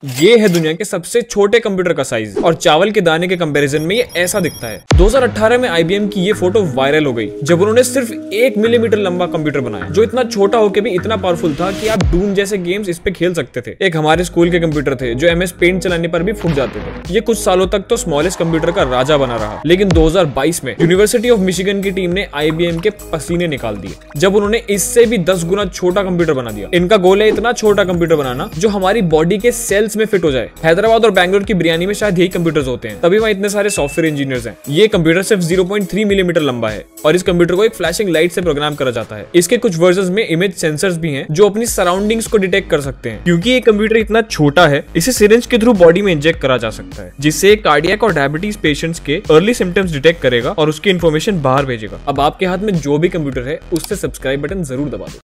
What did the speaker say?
ये है दुनिया के सबसे छोटे कंप्यूटर का साइज और चावल के दाने के कंपैरिजन में ये ऐसा दिखता है। 2018 में IBM की ये फोटो वायरल हो गई जब उन्होंने सिर्फ 1 मिलीमीटर लंबा कंप्यूटर बनाया जो इतना छोटा होकर भी इतना पावरफुल था कि आप डूम जैसे गेम्स इस पे खेल सकते थे। एक हमारे स्कूल के कंप्यूटर थे जो MS पेंट चलाने पर भी फूक जाते थे। ये कुछ सालों तक तो स्मॉलेस्ट कंप्यूटर का राजा बना रहा, लेकिन 2022 में यूनिवर्सिटी ऑफ मिशिगन की टीम ने IBM के पसीने निकाल दिए जब उन्होंने इससे भी 10 गुना छोटा कंप्यूटर बना दिया। इनका गोल है इतना छोटा कंप्यूटर बनाना जो हमारी बॉडी के सेल्स में फिट हो जाए। हैदराबाद और बेंगलोर की बिरयानी में शायद यही कंप्यूटर्स होते हैं, तभी वहां इतने सारे सॉफ्टवेयर इंजीनियर्स हैं। ये कंप्यूटर सिर्फ 0.3 मिलीमीटर लंबा है और इस कंप्यूटर को एक फ्लैशिंग लाइट से प्रोग्राम करा जाता है। इसके कुछ वर्जन्स में इमेज सेंसर्स भी हैं जो अपनी सराउंडिंग्स को डिटेक्ट कर सकते हैं। क्योंकि ये कंप्यूटर इतना छोटा है, इसे सिरिंज के थ्रू बॉडी में इंजेक्ट करा जा सकता है, जिससे कार्डियक और डायबिटीज पेशेंट्स के अर्ली सिम्टम्स डिटेक्ट करेगा और उसकी इन्फॉर्मेशन बाहर भेजेगा। अब आपके हाथ में जो भी कंप्यूटर है उससे सब्सक्राइब बटन जरूर दबा दो।